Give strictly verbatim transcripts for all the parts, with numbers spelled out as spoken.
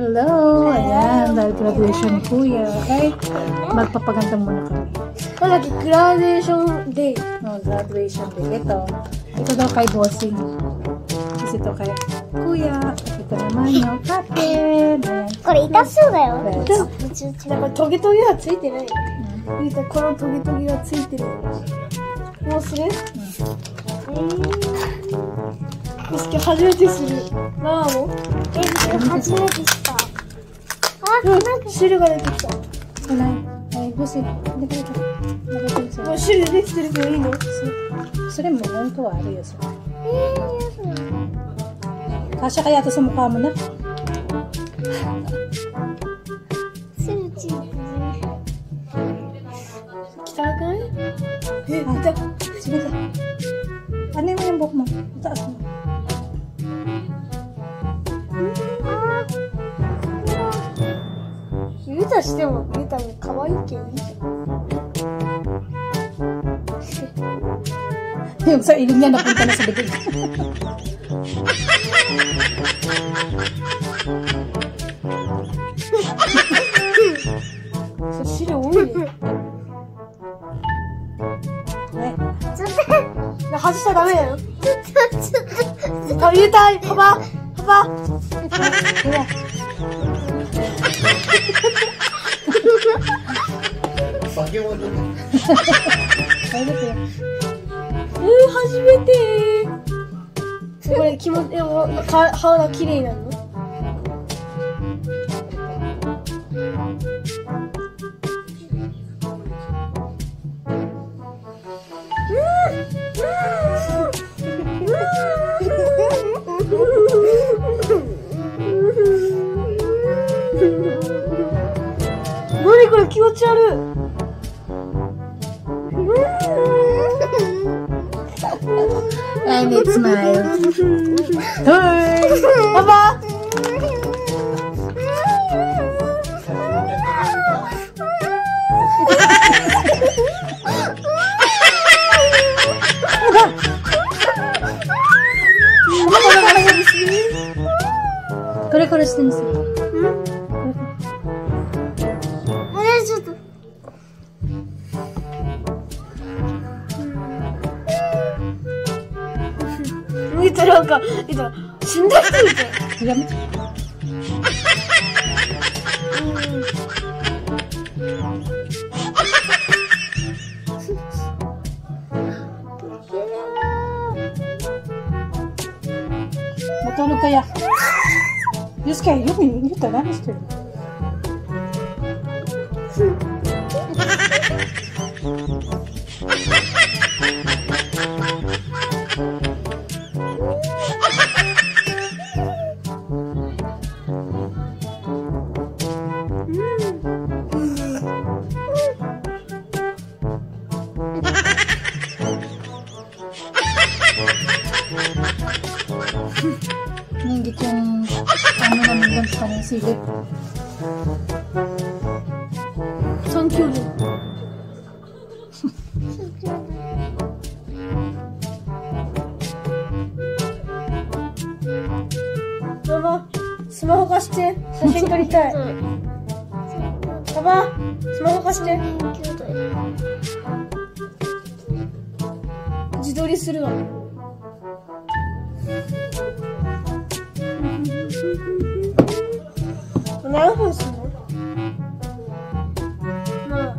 Hello! Ayan, dahil graduation ni Kuya. Ay, magpapaganda muna kami. Wala, graduation day. Oh, graduation day. Ito. Ito daw kay Bossing. Tapos ito kay Kuya. Ito naman yung captain. Ayan. これ痛そうだよ。 なんかトゲトゲはついてない。見た、このトゲトゲがついてる。もうする？よしき初めてする。ママも？ え、初めてした。あ、 うんなんか汁が出てきた。 Ay, ay, Bossing. Hindi ka ito. Nakita ko もう sa'yo. 汁できてるけどいいの？ それも本当はあるよ、それ。 えー、やだ。 Kasya kaya ito sa mukha mo na? すぐチーズ。 汚くない？え、 Ah, 痛い。 sige ka. Ano mo yung buhok mo? Itaas mo. ゆうたしてもゆうたも可愛いけどいいじゃん。 Yung sa ilong niya napunta na sa bibig. それ汁多いね。 ね。 ちょっと、 外しちゃダメだよ。 ちょっと、ちょっと。 あ、ゆうた、パパ、パパ。 ほら。 酒もちょっと。 大丈夫よ。 えー、初めて。これ気持ち、でも、か、顔が綺麗なの？何これ気持ち悪い。 I need smile. Hey! パパ。 これこれしてみせる。 あれ、ちょっと。 見たなんか、見た死んだ人みたい。 やめて。Matulog kaya. Diyos kayo, yung yung tanan, mister. Nanggit yung ano namin lang sa kanyang silip. 三兄弟。ママ、スマホ貸して。写真撮りたい。パパ、スマホ貸して。自撮りするわ。何分するの？まあ。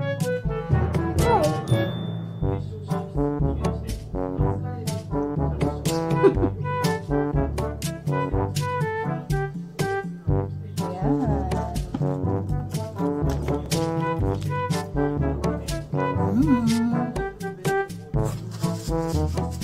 Yan. Mm.